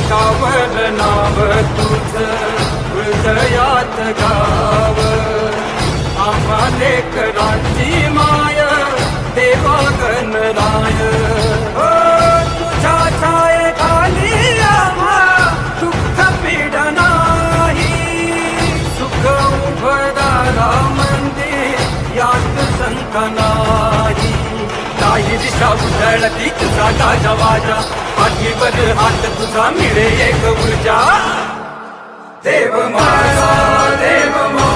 कावर नाव तुझ हृदयात गाव आम्हा लेकरांची माय देवा गणराय हो तुझ्या छायेखाली आम्हा दुःख पीड नाही सुख उभदारा मंदिर यात शंका नाही काही दिशा उधळती तुझा गाजवाजा पाठीवर हात तुझा मिळे एक ऊर्जा देव माझा